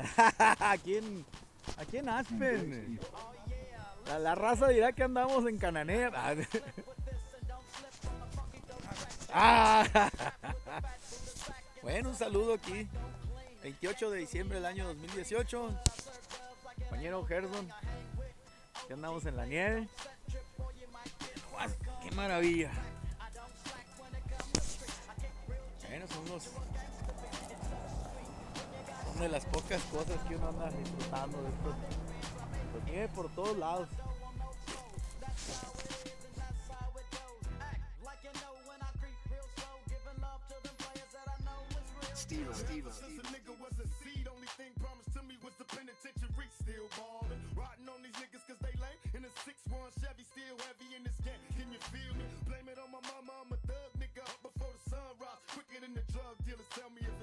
Aquí en Aspen. La raza dirá que andamos en Cananea. Ah. Bueno, un saludo aquí. 28 de diciembre del año 2018. Compañero Gerson. Aquí andamos en la nieve. ¡Qué maravilla! Bueno, son de las pocas cosas que uno anda disfrutando de esto. Pues nieve por todos lados. Steve. Since a nigga was a seed, only thing promised to me was the penitentiary. Still ballin', rotting on these niggas cause they lame. In a 6-1 Chevy, still heavy in this game. Can you feel me? Blame it on my mama, I'm a thug nigga up before the sun rise. Quicker than the drug dealers, tell me if